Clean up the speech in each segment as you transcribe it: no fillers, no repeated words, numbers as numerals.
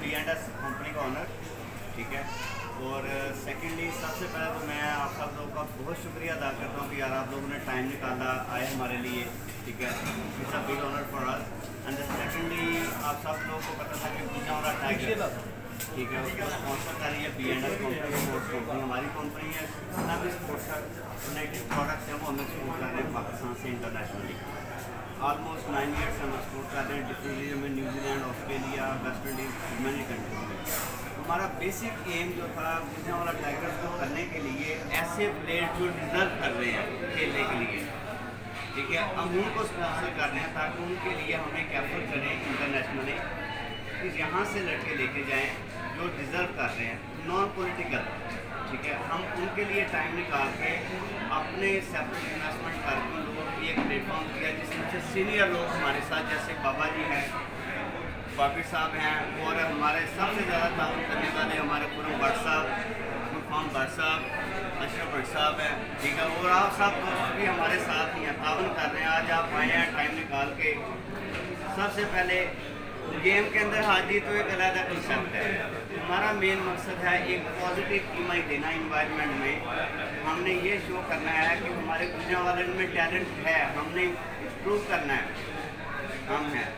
B&S company का honour, ठीक है। और सेकेंडली सबसे पहले तो मैं आप सब लोगों का बहुत शुक्रिया अदा करता हूँ कि यार आप लोगों ने टाइम निकाला आए हमारे लिए, ठीक है। It's a big honour for us. And secondly आप सब लोगों को पता था कि गुजरांवाला टाइगर, ठीक है, उसको स्पॉन्सर कर रही है B&S कंपनी, स्पोर्ट्स कंपनी हमारी कंपनी है। ना भी स्पोर्ट्स रिलेटेड प्रोडक्ट्स हैं वो हम एक्सपोर्ट कर रहे हैं पाकिस्तान से इंटरनेशनली। ऑलमोस्ट 9 ईयर्स हम एक्सपोर्ट कर रहे हैं डिफरेंट रीजन में, New Zealand, Australia, West Indies, many countries में। हमारा बेसिक एम जो था गुजरांवाला टाइगर्स को करने के लिए ऐसे प्लेयर जो डिजर्व कर रहे हैं खेलने के लिए, ठीक है, हम उनको स्पॉन्सर कर रहे हैं ताकि उनके लिए हम एक एफर्ट करें इंटरनेशनली कि यहाँ से लड़के लेके जाएँ जो डिज़र्व कर रहे हैं, नॉन पॉलिटिकल, ठीक है। हम उनके लिए टाइम निकाल के अपने सेपरेट इन्वेस्टमेंट करके उन लोगों को एक प्लेटफॉर्म दिया जिसमें से सीनियर लोग हमारे साथ जैसे बाबा जी हैं, बाकी साहब हैं, और हमारे सबसे ज़्यादा ताउन करने वाले हमारे पूरे भट्ट साहब, गुरफान भट्ट साहब, अशरफ भट्ट साहब हैं, ठीक है। और आप सब दोस्त भी हमारे साथ ही हैं, ताउन कर रहे हैं। आज आप आए हैं टाइम निकाल के। सबसे पहले गेम के अंदर हाजी तो एक अलग कंसेप्ट है। हमारा मेन मकसद है एक पॉजिटिव इमेज देना इन्वायरमेंट में। हमने ये शो करना है कि हमारे गुजरांवाले में टैलेंट है, हमने प्रूव करना है हम हैं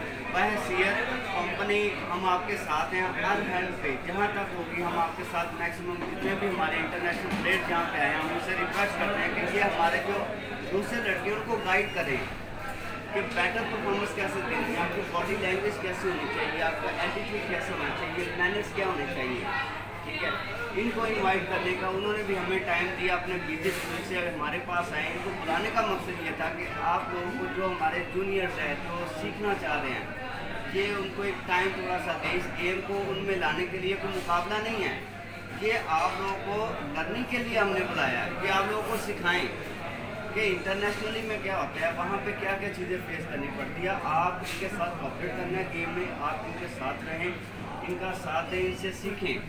बहसीयत कंपनी। हम आपके साथ हैं हर हैंड पे, जहाँ तक होगी हम आपके साथ मैक्सिमम जितने भी हमारे इंटरनेशनल प्लेयर जहाँ पे आए हैं हम उनसे रिक्वेस्ट करते हैं कि ये हमारे जो दूसरे लड़के उनको गाइड करें कि बेटर परफॉर्मेंस कैसे देनी है, आपकी बॉडी लैंग्वेज कैसे होनी चाहिए, आपका एटीट्यूड कैसे होना चाहिए, मैनर्स क्या होने चाहिए, ठीक है। इनको इनवाइट करने का उन्होंने भी हमें टाइम दिया, अपने बिजी स्कूल से हमारे पास आए। इनको बुलाने का मकसद ये था कि आप लोगों को जो हमारे जूनियर्स हैं जो सीखना चाह रहे हैं, ये उनको एक टाइम थोड़ा सा दे। इस गेम को उनमें लाने के लिए कोई मुकाबला नहीं है, ये आप लोगों को लर्निंग के लिए हमने बुलाया है कि आप लोगों को सिखाएं कि इंटरनेशनली में क्या होता है, वहाँ पे क्या क्या चीज़ें फेस करनी पड़ती है। आप इनके साथ कॉपरेट करना है गेम में, आप इनके साथ रहें, इनका साथ दें, इनसे सीखें,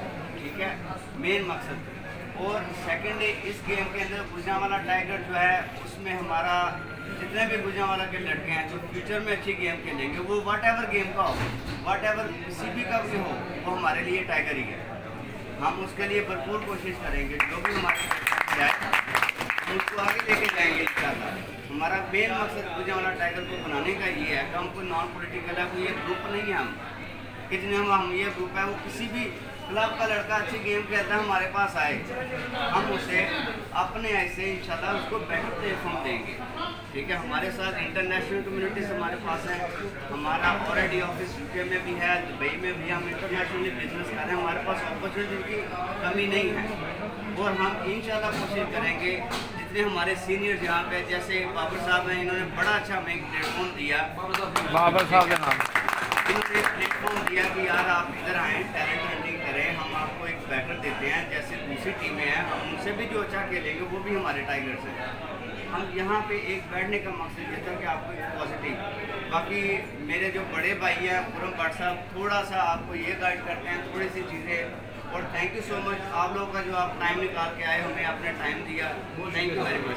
ठीक है, मेन मकसद। और सेकेंड इस गेम के अंदर गुजरांवाला टाइगर जो है उसमें हमारा जितने भी गुजरांवाला के लड़के हैं जो फ्यूचर में अच्छी गेम खेलेंगे, वो वट एवर गेम का हो, वट एवर किसी भी का भी हो, वो हमारे लिए टाइगर ही है। हम उसके लिए भरपूर कोशिश करेंगे, जो भी हमारे जाए उसको आगे लेके जाएंगे इंशाल्लाह। हमारा मेन मकसद गुजरांवाला टाइगर को बनाने का ये है कि हम कोई नॉन पॉलिटिकल है, कोई ये ग्रुप नहीं है। हम कितने हम ये ग्रुप है, वो किसी भी क्लब का लड़का अच्छी गेम खेलता है हमारे पास आए, हम उसे अपने ऐसे इंशाल्लाह उसको बेटर प्लेटफॉर्म देंगे, ठीक है। हमारे साथ इंटरनेशनल कम्युनिटीज हमारे पास है, हमारा ऑलरेडी ऑफिस यूके में भी है, दुबई में भी हम इंटरनेशनली बिजनेस कर रहे हैं, हमारे पास अपॉर्चुनिटी की कमी नहीं है। और हम इंशाल्लाह कोशिश करेंगे जितने हमारे सीनियर यहाँ पे जैसे बाबर साहब हैं, इन्होंने बड़ा अच्छा हमें एक प्लेटफॉर्म दिया, बाबर साहब के नाम इन्होंने प्लेटफॉर्म दिया कि यार आप इधर आएँ, टैलेंट हंटिंग करें, हम आपको एक बैटर देते हैं जैसे दूसरी टीमें हैं, हम उनसे भी जो अच्छा खेलेंगे वो भी हमारे टाइगर्स हैं। हम यहाँ पे एक बैठने का मकसद ये था कि आपको एक पॉजिटिव, बाकी मेरे जो बड़े भाई हैं पूरम भट्ट साहब थोड़ा सा आपको ये गाइड करते हैं थोड़ी सी चीज़ें। और थैंक यू सो मच आप लोगों का जो आप टाइम निकाल के आए, हमें आपने टाइम दिया, थैंक यू वेरी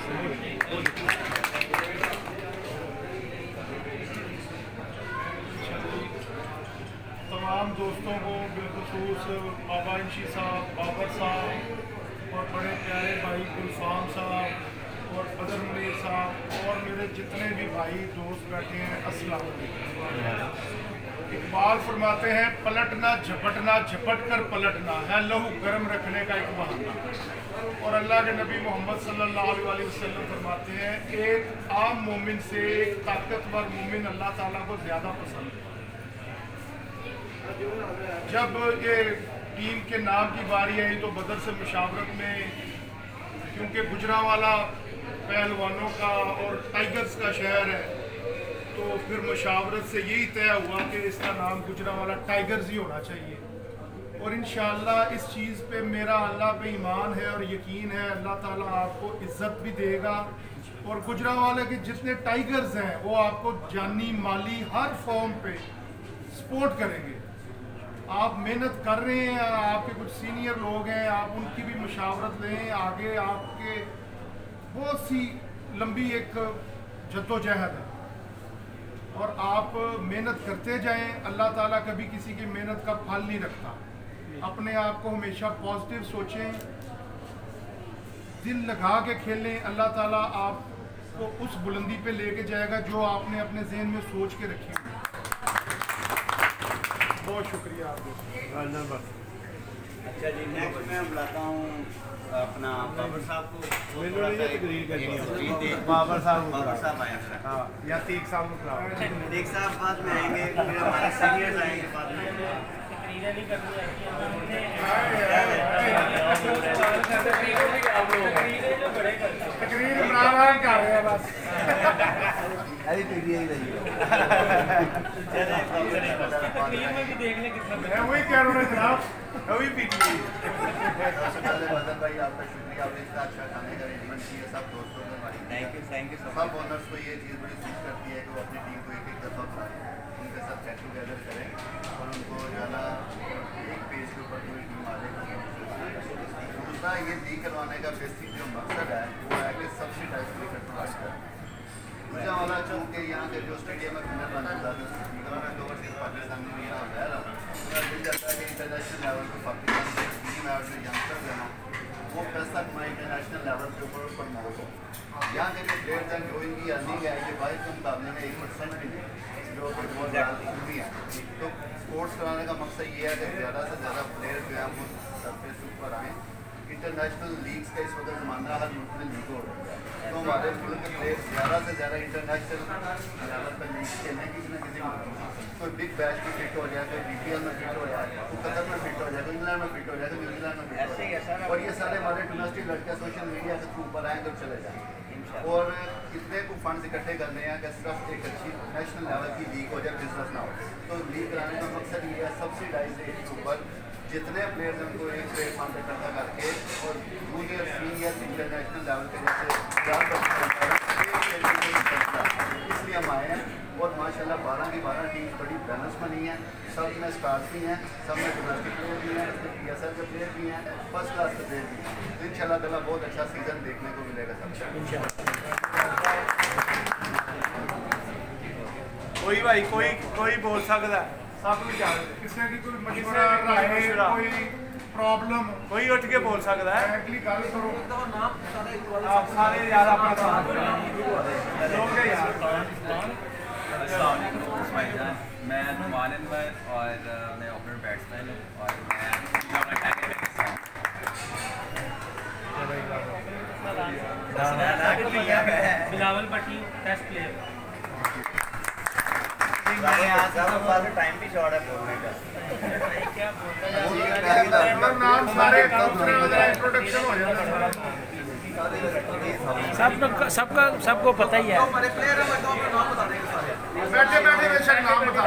मच। तमाम दोस्तों को बिलखुसूस बाबा इंशी साहब, बाबर साहब और बड़े प्यारे भाई गुलफाम साहब और बदर मुनीर साहब और मेरे जितने भी भाई दोस्त बैठे हैं, अस्सलाम वालेकुम। इकबाल फरमाते हैं पलटना झपटना, झपट कर पलटना है लहू गर्म रखने का एक बहाना। और अल्लाह के नबी मोहम्मद सल्लल्लाहु अलैहि वसल्लम फरमाते हैं एक आम मोमिन से एक ताकतवर मोमिन अल्लाह ताला को ज़्यादा पसंद है। जब ये टीम के नाम की बारी आई तो बदर से मुशावरत में, क्योंकि गुजरांवाला पहलवानों का और टाइगर्स का शहर है, तो फिर मुशावरत से यही तय हुआ कि इसका नाम गुजरांवाला टाइगर्स ही होना चाहिए। और इंशाअल्लाह इस चीज़ पे मेरा अल्लाह पे ईमान है और यकीन है अल्लाह ताला आपको इज़्ज़त भी देगा। और गुजरांवाले के जितने टाइगर्स हैं वो आपको जानी माली हर फॉर्म पे सपोर्ट करेंगे। आप मेहनत कर रहे हैं, आपके कुछ सीनियर लोग हैं, आप उनकी भी मुशावरत लें। आगे आपके बहुत सी लंबी एक जद्दोजहद है, और आप मेहनत करते जाएं। अल्लाह ताला कभी किसी की मेहनत का फल नहीं रखता। अपने आप को हमेशा पॉजिटिव सोचें, दिल लगा के खेलें। अल्लाह ताला आपको उस बुलंदी पे लेके जाएगा जो आपने अपने जहन में सोच के रखी है। बहुत शुक्रिया आपको। अच्छा जी, नेक्स्ट मैं बुलाता हूँ अपना बाबर साहब को। बाबर साहब आए या तीक साहब को तीक साहब बाद में आएंगे, फिर हमारे सीनियर्स आएंगे बाद में। तकरीर कर रहे हैं बस। मैं वही कह रहा हूँ जनाब, अभी पीटी सबसे पहले मदन भाई आपका शुक्रिया, आपने इतना अच्छा खाने का अरेंजमेंट किया। सब दोस्तों को हमारी थैंक यू सब ओनर्स को ये चीज़ बड़ी खुश करती है कि वो अपनी टीम को एक एक दफ़ा बुलाएं, उनके साथ गेट टुगेदर करें और उनको ज़्यादा एक पेज के ऊपर पूरी टीम आ जाएगी। दूसरा ये लीग करवाने का बेसिक जो मकसद है वो है कि सब्सिडाइज क्रिकेट प्रोवाइड करें। गुजरांवाला चौक के यहाँ के जो स्टेडियम है विनर बना ओवरसीज पाकिस्तान में यहाँ हो जाएगा। मेरा दिल चाहता है कि इंटरनेशनल लेवल पर पाकिस्तान की टीम है और जो यंगस्टर्स हैं वो पैसा कमाए इंटरनेशनल लेवल के ऊपर प्रमोट हो। यहाँ के जो प्लेयर्स हैं जो इनकी अर्निंग है ये बाहर के मुकाबले में 1% भी नहीं, जो कि बहुत ज़्यादा जरूरी है। तो स्पोर्ट्स कराने का मकसद ये है कि ज़्यादा से ज़्यादा प्लेयर जो है वो सरफेस ऊपर आएँ। इंटरनेशनल लीग्स का इस वक्त ज़माना हर मुल्क में लीग हो रहा है, तो हमारे मुल्क के प्लेयर ज़्यादा से ज़्यादा इंटरनेशनल लेवल पर लीग खेलने किसी न किसी कोई बिग बैच में फिट हो जाए, कोई BPL में फिट हो जाए, कोई कतर में फिट हो जाए, कोई इंग्लैंड में फिट हो जाए, कोई न्यूजीलैंड में फिट हो जाए। और ये सारे हमारे डोमेस्टिक लड़के सोशल मीडिया के थ्रू ऊपर आएँ तो चले जाएँ। और इतने को फंड इकट्ठे करने हैं कि सिर्फ एक अच्छी नेशनल लेवल की लीग हो जाए, बिजनेस ना हो। तो लीग कराने का मकसद ये है सब्सिडाइज रेट के ऊपर जितने प्लेयर्स हैं उनको एक प्लेटफॉर्म पर इकट्ठा करके और जूनियर सीनियर इंटरनेशनल लेवल के जैसे इसलिए हम आए हैं। और माशाल्लाह 12 की 12 टीम बड़ी बैलेंस बनी है, सब में स्टार्स भी हैं, सब में डोमेस्टिक प्लेयर भी हैं, इसमें PSL के प्लेयर भी हैं, फर्स्ट क्लास के प्लेयर भी हैं। तो इंशाल्लाह ताला बहुत अच्छा सीज़न देखने को मिलेगा सबसे। कोई भाई कोई बोल सकता है, सब किसी की कोई मशवरा राय कोई प्रॉब्लम कोई उठ के बोल सकता है। गल करो आप सारे यार अपना मैं नुमान अनवर और मैं ओपनर बैट्समैन हूँ और Bilawal Bhatti test player. Time भी शॉर्ट है बोलने का। नाम सारे इंट्रोडक्शन हो जाता है, सबको पता ही है। बैठे बैठे बेशक नाम बता।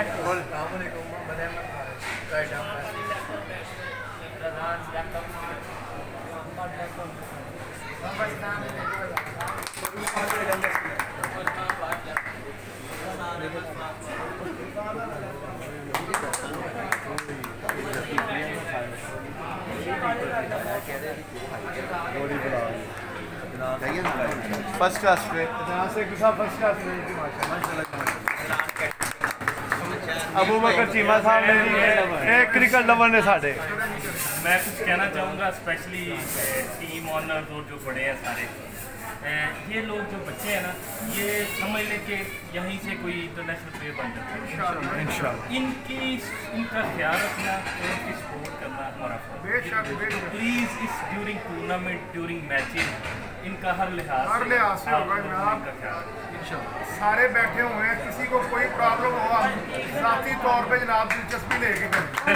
फर्स्ट क्लास पे फर्स्ट क्लास अबू बकर चीमा साहब ने एक क्रिकेट लवर ने साढ़े। मैं कुछ कहना चाहूँगा स्पेशली टीम ऑनर्स और जो बड़े हैं सारे, ये लोग जो बच्चे हैं ना, ये समझ लें कि यहीं से कोई इंटरनेशनल प्लेयर बन जाता है इंशाल्लाह। इनका ख्याल रखना और इनकी सपोर्ट करना हमारा प्लीज़ इस ड्यूरिंग टूर्नामेंट ड्यूरिंग मैचेस इनका हर लिहाज से होगा। सारे बैठे हुए हैं, किसी को कोई प्रॉब्लम हो साथी तौर पे जनाब दिलचस्पी लेके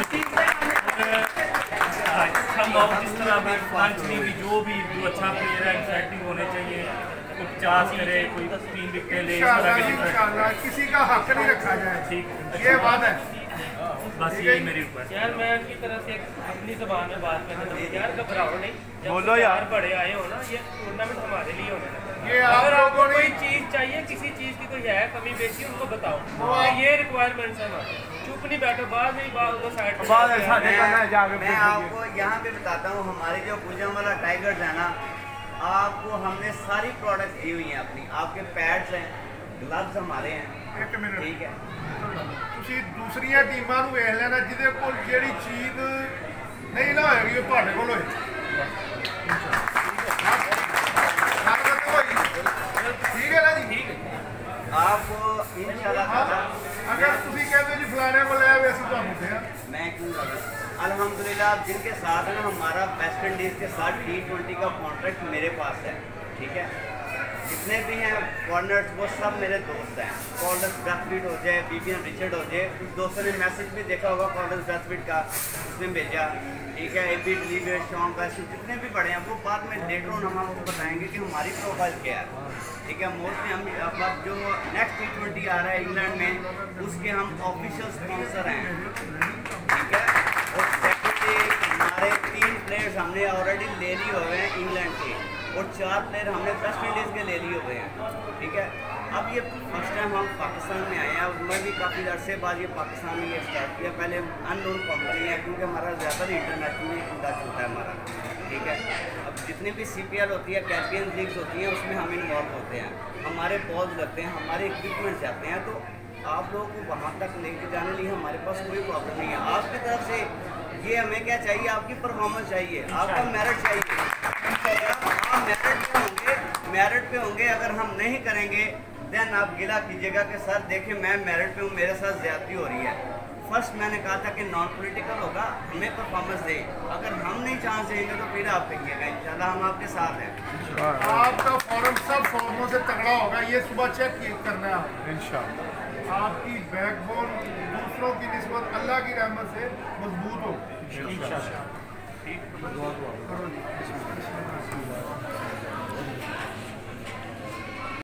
जिस तरह भी फाइनेंशियली भी जो अच्छा प्लेयर है एक्साइटिंग होने चाहिए, कोई 50 करे, कोई 3 विकेट ले, इंशाल्लाह किसी का हक नहीं रखा जाए। ठीक, ये बात है। बस यही मेरी रिक्वेस्ट। यार मैं की तरह से अपनी ज़बान में बात करना चाहूँ, यार घबराओ नहीं, बोलो यार, बड़े आए हो ना, ये टूर्नामेंट हमारे लिए होने लगा। ये अगर आपको कोई चीज़ चाहिए, किसी चीज़ की कोई है कमी बेची, उनको बताओ, ये रिक्वायरमेंट्स है हमारे। चुप नहीं बैठो, बाद में साइड मैं आपको यहाँ पे बताता हूँ, हमारे जो गुजरांवाला टाइगर्स है ना, आपको हमने सारी प्रोडक्ट्स दी हुई हैं अपनी। आपके पैड्स हैं, ग्लव्स हमारे हैं, एक मिनट ठीक है। ਤੁਸੀਂ ਦੂਸਰੀਆਂ ਟੀਮਾਂ ਨੂੰ ਵੇਖ ਲੈਣਾ ਜਿਹਦੇ ਕੋਲ ਜਿਹੜੀ ਚੀਜ਼ ਨਹੀਂ ਨਾ ਹੋਏਗੀ ਉਹ ਤੁਹਾਡੇ ਕੋਲ ਹੋਏ ठीक है ना जी? ठीक है। आप इंशाल्लाह अगर तुम कहते हो जी फलाने को ले आए तो मैं क्यों अल्हम्दुलिल्लाह आप जिनके साथ है ना, हमारा वेस्ट इंडीज़ के साथ T20 का कॉन्ट्रैक्ट मेरे पास है, ठीक है। जितने भी हैं फॉरनर्स वो सब मेरे दोस्त हैं। कॉर्डस ब्रैथवेट हो जाए, बीबीएन रिचर्ड हो जाए, कुछ दोस्तों ने मैसेज भी देखा होगा कॉर्डस ब्रैथवेट का, उसने भेजा, ठीक है। एबी डिलीवर शॉन वैसे जितने भी बड़े हैं वो बाद में लेटर ऑन हम आपको बताएंगे कि हमारी प्रोफाइल क्या है, ठीक है। मोस्टली हम अब जो नेक्स्ट T20 आ रहा है इंग्लैंड में उसके हम ऑफिशियल स्पॉन्सर हैं, ठीक है। और सेकेंडली हमारे 3 प्लेयर्स हमने ऑलरेडी ले लिए हुए हैं इंग्लैंड के और 4 प्लेयर हमने वेस्ट इंडीज़ के ले लिए हुए हैं, ठीक है। अब ये फर्स्ट टाइम हम पाकिस्तान में आए हैं, उसमें भी काफ़ी अरसे बाद ये पाकिस्तान में ये स्टार्ट किया। पहले अननोन कंपनी है क्योंकि हमारा ज़्यादातर इंटरनेशनली इंडस्ट होता है हमारा, ठीक है। अब जितनी भी CPL होती है, कैरिबियन लीग्स होती हैं, उसमें हम इन्वॉल्व होते हैं, हमारे बॉल्स लगते हैं, हमारे इक्विपमेंट जाते हैं, तो आप लोगों को वहाँ तक लेके जाने लिए हमारे पास कोई प्रॉब्लम नहीं है। आपकी तरफ से ये हमें क्या चाहिए, आपकी परफॉर्मेंस चाहिए, आपका मेरिट चाहिए। आप मेरिट पे होंगे, अगर हम नहीं करेंगे देन आप गिला कीजिएगा कि सर देखिए मैं मेरिट पे हूँ, मेरे साथ ज़्यादती हो रही है। फर्स्ट मैंने कहा था कि नॉन पॉलिटिकल होगा, हमें परफॉर्मेंस दे, अगर हम नहीं चांस देंगे तो फिर आप कहिएगा, इंशाल्लाह हम आपके साथ हैं। आपका फॉर्म सब फॉर्मों से तगड़ा होगा, ये सुबह चेक करना है इंशाल्लाह। आपकी बैकबोन दूसरों की निस्बत अल्लाह की रहमत से मजबूत हो इंशाल्लाह।